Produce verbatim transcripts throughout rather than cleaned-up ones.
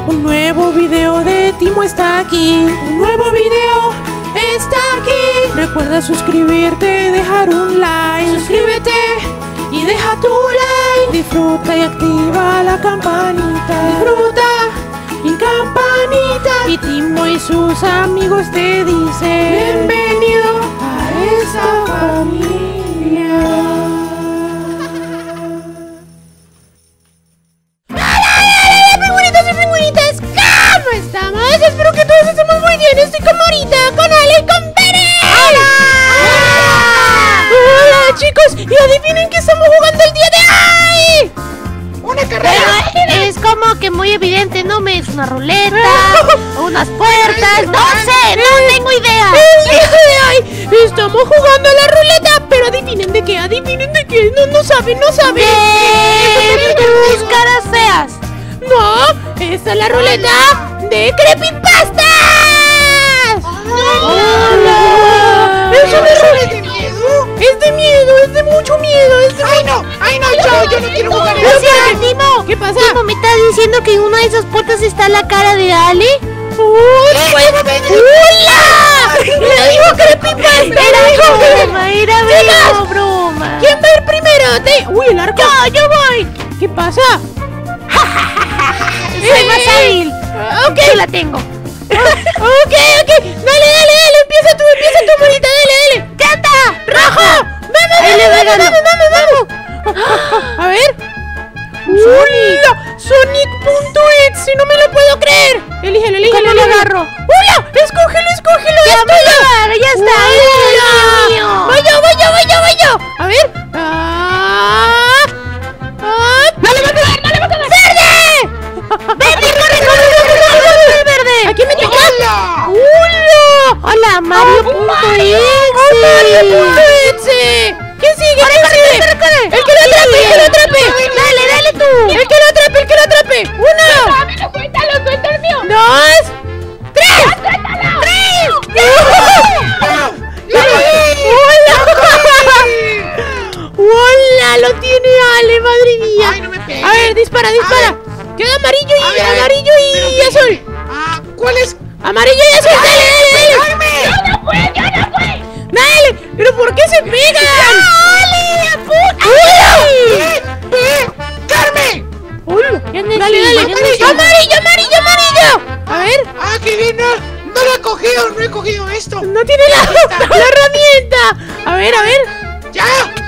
Un nuevo video de Timo está aquí. Un nuevo video está aquí. Recuerda suscribirte, dejar un like. Suscríbete y deja tu like. Disfruta y activa la campanita. Disfruta y campanita. Y Timo y sus amigos te dicen bienvenido a esa familia. Estamos, espero que todos estemos muy bien. Estoy con Morita, con Ale y con Pere. ¡Hola! ¡Hola! Hola, chicos, y adivinen qué estamos jugando el día de hoy. ¡Una carrera! Pero es como que muy evidente, ¿no? ¿Me es una ruleta? ¿Unas puertas? No sé, no tengo idea. El día de hoy estamos jugando a la ruleta, pero adivinen de qué, adivinen de qué. No, no saben, no saben. De tus caras feas. No, esta es la ruleta de creepypastas. ¡Hola! ¡Es una ruleta de miedo! Es de miedo, es de mucho miedo, es de... ¡Ay no! ¡Ay no! ¡Yo, yo no quiero jugar Pero eso! espérate, Timo. ¿Qué pasa? Timo, ¿me estás diciendo que en una de esas puertas está la cara de Ale? ¡Uy! Pues, ¡hola! ¡Le digo creepypasta! Era broma, era broma, broma. ¿Quién va a ir primero? Te... ¡Uy, el arco! ¡Yo, yo voy! ¿Qué pasa? Soy más hábil. Ok. Yo la tengo. Ok, ok. Dale, dale, dale. Empieza tú, empieza tú, Morita. Dale, dale. ¡Canta! ¡Rojo! ¡Vamos, Ahí le voy vamos, ganando. vamos, vamos, vamos! A ver. ¡Hola! Sonic.exe, no me lo puedo creer. Elígelo, elígelo. ¿Cómo lo agarro? ¡Hola! Escógelo, escógelo. Ya es voy tuyo. a agarrar, ya está. ¡Hola! ¡Es mío! Voy yo, voy yo, voy yo, voy yo. A ver. ¡Ah! ¡Ah! ¡No le va a quedar, no le va a quedar! ¡Verde! ¡Verde, corre, corre, corre, corre, corre, verde! ¿A quién me toca? ¡Hola! ¡Hola! ¡Hola, Mario.exe! ¡Mario.exe! ¿Quién sigue? ¡Corre, ¿Quién corre, sigue? corre, corre! ¡El que lo atrape, el que lo atrape! ¡Dale, dale tú! ¡El que lo atrape, el que lo atrape! ¡Uno! ¡Suéltalo, suéltalo, suelta el mío! ¡Dos! ¡Tres! ¡Suéltalo! ¡Tres! ¡Hola! ¡Hola! ¡Lo tiene Ale! ¡Madre mía! Ay, no me pegues. A ver, dispara, dispara. Queda amarillo y A ver, amarillo pero y ¿qué? azul. Ah, ¿cuál es? Amarillo y azul. Dale, dale, dale. ¡Pegarme! ¡Ya no fue, ya no fue! Dale. ¿Pero por qué se pegan? ¡Ale, apunta! ¡Eh! ¡Eh! ¡Carme! ¡Hola! Ya no Dale, sigo, dale. ya no Amarillo, sigo. amarillo, amarillo, amarillo. A ver. ¡Ah, qué bien! No, no lo he cogido, no he cogido esto. No tiene la, la herramienta. A ver, a ver. ¡Ya!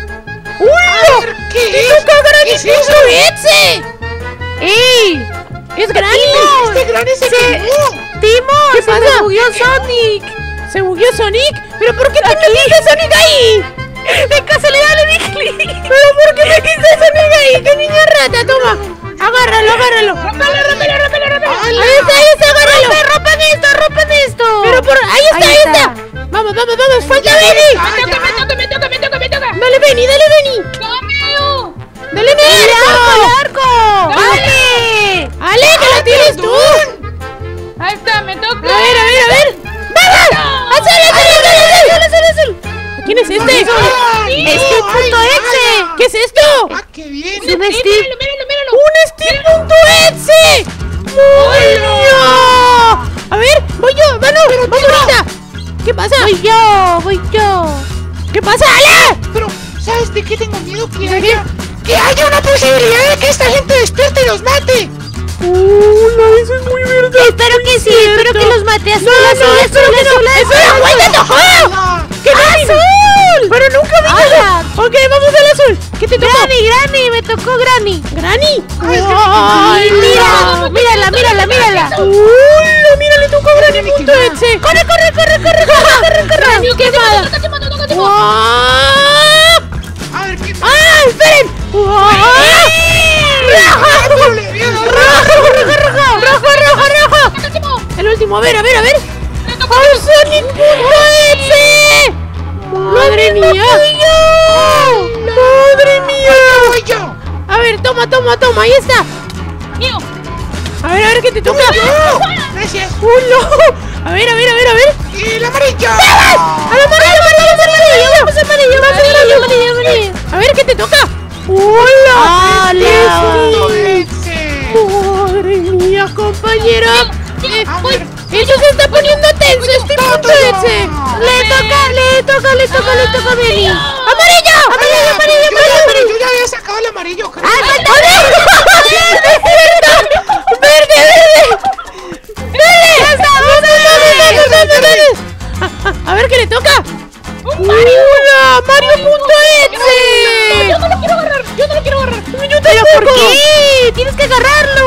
¡Hola! ver, ¿qué ¡Te es? toca ¿Qué es Granny.exe! ¡Ey! ¡Es Granny! ¡Este grande se quemó! ¡Timo! ¿Qué ¡Se pasa? me bugueó Sonic! ¿Se bugueó Sonic? ¿Pero por qué te metiste Sonic ahí? ¡De casualidad le di clic! ¿Pero por qué metiste Sonic ahí? ¡Qué niña rata! Toma. Agárralo, agárralo. ¡Rómpelo, rómpelo, rómpelo, rómpelo! Ahí está, ahí está, agárralo. ¡Rompe, rompen esto, rompen esto! Pero por... Ahí está, ahí, Ahí está. está. Vamos, vamos, vamos. Falta Ya, Benny. ya, ¡Me toca, ya. me toca, me toca, me toca, me toca! Dale, Benny, dale, Benny. ¡Cameo! Dale, Benny. ¡Largo! ¡Dale! Ale, que lo tienes tú. Ahí está, me toca. A ver, a ver, a ver. ¡Vamos! ¡Azul, azul, azul, azul, azul, azul! ¿Quién es este? ¡Ay, no! Steve.exe. ¡Ay, ¿Qué es esto? ¡Ah, qué bien! ¡Un Steve! ¡Míralo, míralo, míralo! ¡Un Steve.exe! ¡Muy bien! A ver, voy yo, Manu, vamos ahorita. ¿Qué pasa? ¡Voy yo, voy yo! ¿Qué pasa, Ale? Pero, ¿sabes de qué tengo miedo? Que ¿De haya, que haya una posibilidad de que esta gente despierte y los mate. Hola, eso es muy verdad. Espero que sí, espero que los mate. Azul, No, azul, no, azul, espero que no. azul, azul, ¡Espera, azul. güey, te tocó! Ah, ¡Que no! ¡Azul! Pero nunca vi Hola. eso. Ok, vamos al azul. ¿Qué te tocó? Granny, Granny, me tocó Granny. ¿Granny? Ay, ¡Ay, Mira, mírala, mírala, mírala. ¡Hola, mira, le tocó a Granny.exe! Corre, corre, corre, corre, corre, corre, corre. ¡Granny quemada! ¡Guau! a ver, ¿qué ¡Ah, esperen! ¡Guau! ¡Rojo! le dio? ¡Rojo, rojo, rojo! ¡Rojo, rojo, rojo! El último, a ver, a ver, a ver. ¡Al Sonic.exe! ¡Madre mía! ¡Madre mía! Voy yo. A ver, toma, toma, toma, ahí está. Mío. A ver, a ver, ¿qué te toca? Gracias. ¡Oh, no! A ver, a ver, a ver, a ver. Y el amarillo. ¡Al amarillo, amarillo, amarillo! ¡Vamos, amarillo, amarillo, amarillo, amarillo! A ver, ¿qué te toca? ¡Hola! ¡Hola! Ese. ¡Madre mía! Gracias, compañero. Eh, uy, eso se está poniendo tenso, estoy punto ese. Le toca, le toca, le toca, le toca a Benny. ¡Amarillo! ¡Amarillo, amarillo, amarillo, amarillo! Yo ya había sacado el amarillo, creo. ¡Ah, falta! ¡Verde, verde! ¡Verde! ¡Vamos, vamos, vamos! A ver, ¿qué le toca? ¡Hola! ¡Mario.exe! Yo no lo quiero agarrar, yo no lo quiero agarrar. ¿Pero por qué? ¡Tienes que agarrarlo!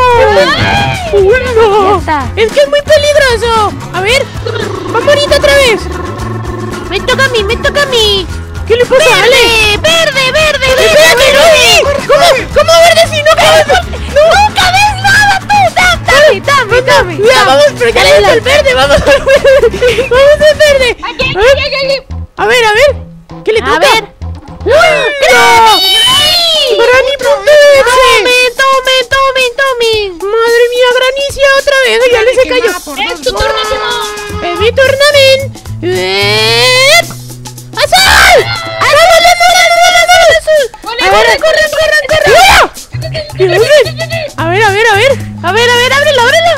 ¡Hola! Ya está. Es que es muy peligroso. A ver, vamos ahorita otra vez. Me toca a mí, me toca a mí. ¿Qué le pasa a Ale? ¡Verde, verde, verde! ¡Espérate, no! ¿Cómo? ¿Cómo verde si no cabes? ¡Nunca ves nada tú! ¡Dame, dame, dame! Ya, vamos, pero ya le dimos al verde, vamos al verde. Vamos al verde. Aquí, aquí, aquí, aquí. A ver, a ver. ¿Qué le toca? A ver. ¡Hola! ¡Granny.exe! ¡Tomen, tomen, tomen, tomen! Madre mía, Granicia otra vez. Ya le se cayó. Es tu turno, Simón. Es mi turno, men. ¡Eh! ¡Azul! ¡Vamos, azul, azul, azul, azul! A ver, corran, corran, corran. A ver, a ver, a ver. A ver, a ver, ábrelo, ábrelo.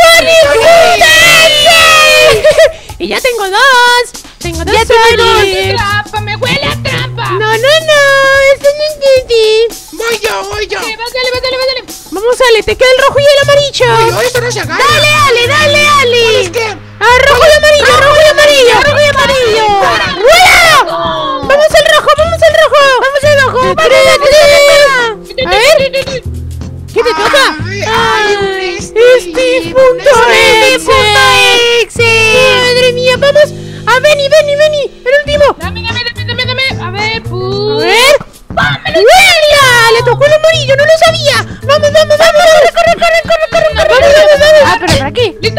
¡Sonic! Y ya tengo dos. Tengo dos Sonic. Trampa, me huele a trampa. No, no, no. Esto no es Titi. Voy yo, voy yo. Dale, dale, dale. Vamos, Ale, te queda el rojo y el amarillo. Voy yo, esto no se agarra. ¡Dale, Ale, dale, Ale! Es que... Ah, rojo y amarillo, rojo y amarillo. ¡Rojo y amarillo! ¡Hola! Vamos al rojo, vamos al rojo. Vamos al rojo. A ver. ¿Qué te toca? Ay, Steve.exe. Madre mía, vamos. A Benny, Benny, Benny. El último. Dame, dame, dame, dame, dame. A ver, A pu. ver. ¡Huela! Le tocó el amarillo, no lo sabía. Vamos, vamos, vamos. Corre, corre, corre, corre, corre. Vamos, vamos, vamos. Ah, pero ¿para qué? ¡Listo!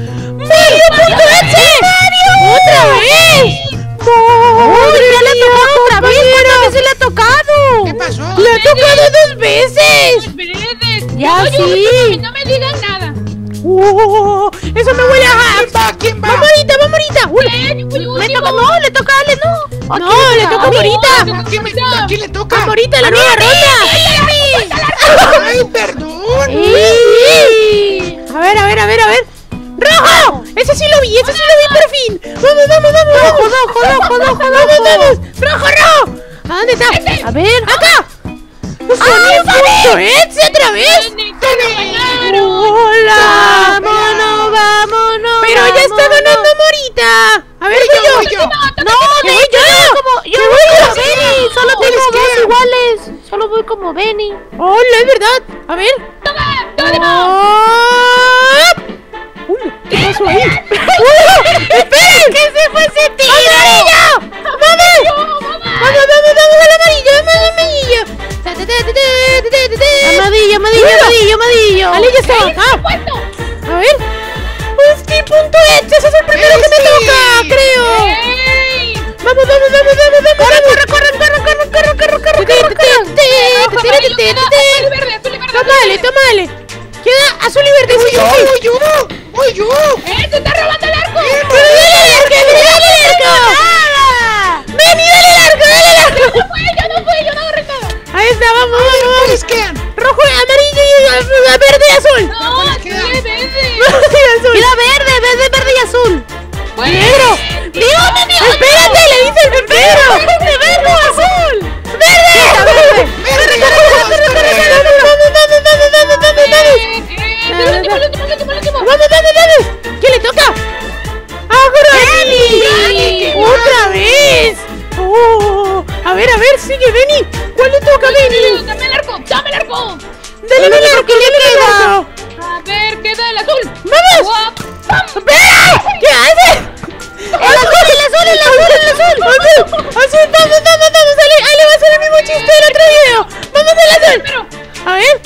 ¡Mario.exe! ¡Otra vez! ¡Uy, ya le ha tocado otra vez! ¿Cuántas veces le ha tocado? ¿Qué pasó? ¡Le ha tocado dos veces! Veredes. Ya, Yo, yo, sí. No me digan nada. ¡Oh! ¡Eso me huele a ¿Quién va? ¿Quién va? ¡Vamos ahorita, vamos ahorita! Le toca, no, le toca a Ale, no. ¿A No, quién le toca a Morita. ¿A quién, me- a quién le toca? ¡A Morita, la nueva ronda! ¡Ay, perdón! ¡Sí! A ver, a ver, a ver, a ver. ¡Rojo! Ese sí lo vi, ese sí lo vi por fin. ¡Vamos, vamos, vamos! ¡Rojo, rojo, rojo, rojo! ¡Vamos, vamos! ¡Rojo, rojo! ¿A dónde está? A ver. ¡Acá! ¡Sonic.exe otra vez! ¡Hola! Vámonos, vámonos. ¡Pero ya está vámonos. ganando Morita! A ver, Voy yo, voy voy yo. yo. No, de hecho, yo voy como, yo voy como Benny. Solo tengo dos iguales. Solo voy como Benny. ¡Hola, es verdad! A ver. ¡Oh! Uy, ¿qué pasó ahí? ¡Uh! ¡Esperen! ¿Qué se fue ese tiro? ¡Amarillo! ¡Vamos! ¡Vamos, vamos, vamos al amarillo! ¡Vamos al amarillo! Ta, ta, ta, ta, ta, ta, ta, ta. Amadillo, amadillo, Mira. amadillo, amadillo. Ale ya estaba acá. A ver. Steve.exe, ese es el primero que me ¡Ese! toca, creo. ¡Ey! Vamos, vamos, vamos, vamos, vamos. Corre, vamos. corre, corre, corre, corre, corre, corre, corre, corre, corre. Rojo, amarillo, queda azul y verde, azul y verde. Tómale, tómale. Queda azul y verde. ¡Voy Sí, yo, sí, sí. voy yo! ¡Voy yo! ¡Eh, ¡Eh, te está robando el arco! ¡Dale al arco! ¡Dale al arco! ¡Nada! ¡Ven y dale al arco! ¡Dale al arco! ¡No fui, yo no fui, yo no agarré nada! Ahí está, vamos, vamos, vamos. ¿Cuáles quedan? Rojo, amarillo y uh, verde y azul. No, ¿cuáles quedan? Verde y azul. Mira, verde, verde, verde y azul. Negro. ¡Dígame, Dios! Espérate, le dice el pepero. ¡Verde, verde o azul! ¡Verde! ¡Verde! ¡Verde! ¡Vamos, vamos, vamos, vamos, vamos, vamos! El último, el último, el último, el último. ¡Vamos, vamos, vamos! ¿Quién le toca? ¡A Granny! Granny, ¡Otra vez! Oh, a ver, a ver, sigue Benny. ¿Cuál le toca a Benny? ¡Dame el arco! ¡Dame el arco! Dale, El dale, único que le dale, queda. dale. A ver, queda el azul. ¡Vamos! ¡Guap! ¡Espera! ¿Qué haces? ¡El azul, el azul, el azul, el azul! ¡Azul! ¡Azul! ¡Vamos, vamos, vamos! ¡Ale, Ale va a hacer el mismo chiste del otro video! ¡Vamos al azul! Pero, A ver.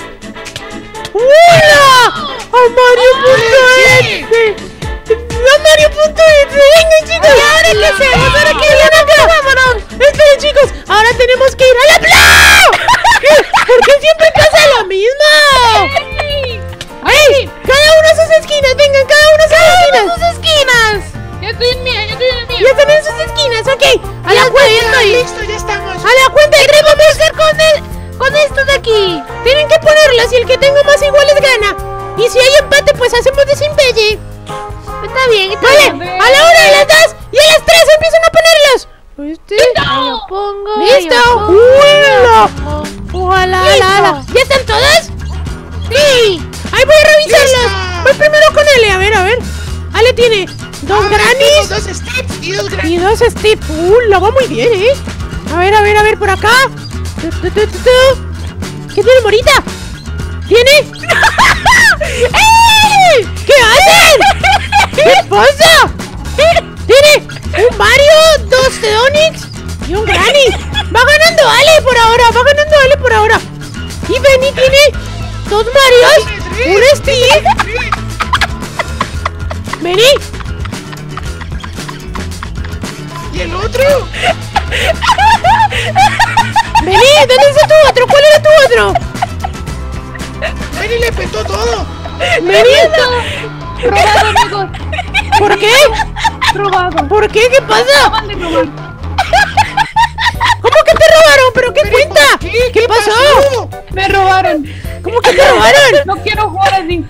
¡Hola! ¡A Mario.exe! ¡A Mario.exe! ¡Venga, chicos! ¿Y ahora qué hacemos? ¿Ahora qué viene acá? ¡Vámonos! Esperen, chicos. Ahora tenemos que ir a la playa. ¿Qué? ¿Por qué siempre pasa lo mismo? ¡Ey! ¡Cada uno a sus esquinas! ¡Vengan, cada uno a sus esquinas! ¡Sus esquinas! ya estoy en mía, ya estoy en mía. ¡Ya están en sus esquinas! ¡Ok! A la Ya cuenta estoy, y... Listo, ya estamos. ¡A la cuenta y tres! ¡Vamos a hacer con el... Con esto de aquí. Tienen que ponerlas y el que tenga más iguales gana. Y si hay empate Vale, pues hacemos desempeñe. Está bien, está Vale, bien. a la una, a las dos y a las tres empiezan a ponerlos. Este. Ahí lo pongo. ahí ¡Listo! lo pongo, ¡Uy, ahí lo no! pongo. ¡Ojalá, Listo. la, la! ¿Ya están todos? Sí. ¡Ahí voy a revisarlos! ¡Listo! Voy primero con Ale, a ver, a ver. Ale tiene dos Ah, grannies tenemos dos Steves y dos y grannies. dos Steve. ¡Uh, lo va muy bien, eh! A ver, a ver, a ver, por acá. Tu, tu, tu, tu, tu. ¿Qué tiene Morita? ¿Tiene? ¡Ey! ¿Qué hacen? ¿Qué pasa? Tiene un Mario, dos de Onix y un Granny. Va ganando Ale por ahora, va ganando Ale por ahora. Y Benny tiene dos Marios, un Steve. Benny. ¿Y el otro? Benny, ¿dónde está tu otro? ¿Cuál era tu otro? Benny le petó todo. Benny. Robado, amigos. ¿Por qué? Robado. ¿Por qué? ¿Qué pasa? Acaban de robar. ¿Cómo que te robaron? ¿Pero qué ¿Pero cuenta? por qué? ¿Qué ¿Qué pasó? pasó? Me robaron. ¿Cómo que te robaron? No quiero jugar así.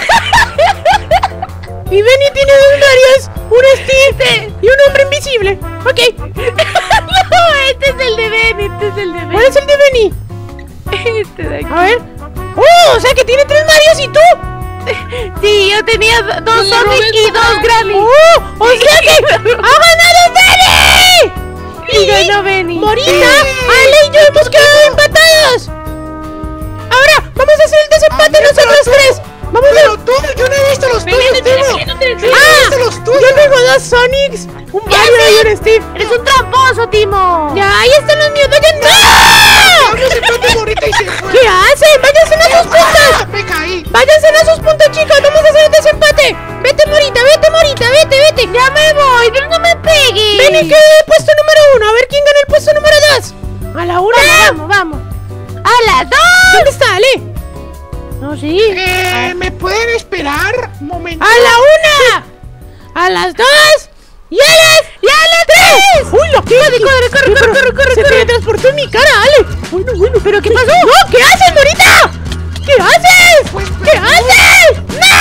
Y Benny tiene dos Marios, un Steve y un hombre invisible. Ok. No, este es el de Benny, este es el de Benny. ¿Cuál es el de Benny? Este de aquí. A ver. ¡Oh! O sea que tiene tres Marios y tú. Sí, yo tenía do- dos Le Sonic robé y su dos Mario. Grammy. ¡Oh! ¡O sea que ha ganado Benny! Y ganó Benny. Morita, Sí. Ale y yo hemos quedado empatados. Ahora, vamos a hacer el desempate A ver, nosotros pero tú- tres. Vamos Pero a... tú, yo no he visto los tuyos, Vete, Timo. vete, no te Yo no he ¡Ah! visto los tuyos. Yo tengo dos Sonics, un Mario y un Steve. Eres un tramposo, Timo. Ya, ahí están los míos. ¡Vayan! ¡No! Vamos a empate Morita y se fue. ¿Qué hacen? ¡Váyanse a sus puntos! ¡Ah! Me caí. ¡Váyanse a sus puntos, chicos! ¡Vamos a hacer el desempate! ¡Vete, Morita! ¡Vete, Morita! ¡Vete, vete! Ya me voy, pero no me pegues. Benny queda en el puesto número uno. A ver quién gana el puesto número dos. A la una. Vamos, vamos. A las dos. ¿Dónde está Ale? No, sí. Eh, ¿me pueden esperar un momento? ¡A la una! ¡A las dos! ¡Y a las! ¡Y a las tres! ¡Uy, lo que! ¡Corre, corre, corre, corre, corre, corre! ¡Se teletransportó en mi cara, Ale! Bueno, bueno, ¿pero qué pasó? ¡No! ¿Qué haces, Morita? ¿Qué haces? Pues, ¿Qué perdón. haces?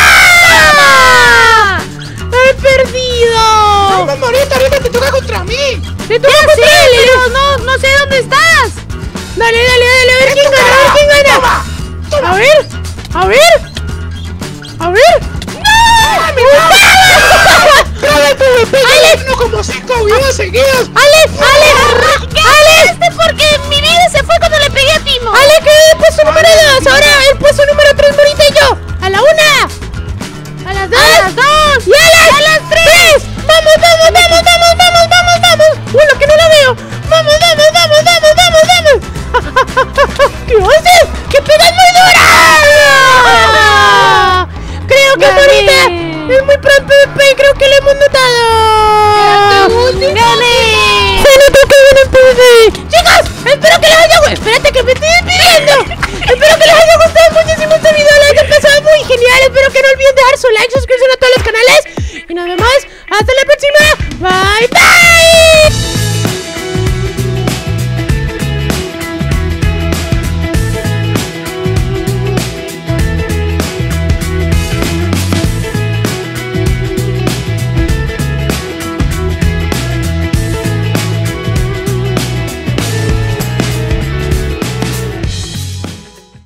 ¡No! ¡He perdido! Vamos, Morita, ahorita te toca contra mí. ¡Te toca contra Ale! Pero no, no sé dónde estás. Dale, dale, dale, a ver quién gana, a ver quién gana. Toma, toma. A ver, a ver, a ver. ¡Dale, PvP! ¡Ale! Uno como cinco videos seguidos. Ale, Ale, ¿Qué Ale, este? Porque mi vida se fue cuando le pegué a Timo. Ale, quedó en el puesto número dos. Ahora el puesto número tres, Morita y yo. A la una, a las dos, A las dos. y a las, a las tres. Vamos, vamos, vamos, vamos, vamos, vamos, vamos. Uy, lo que no la veo.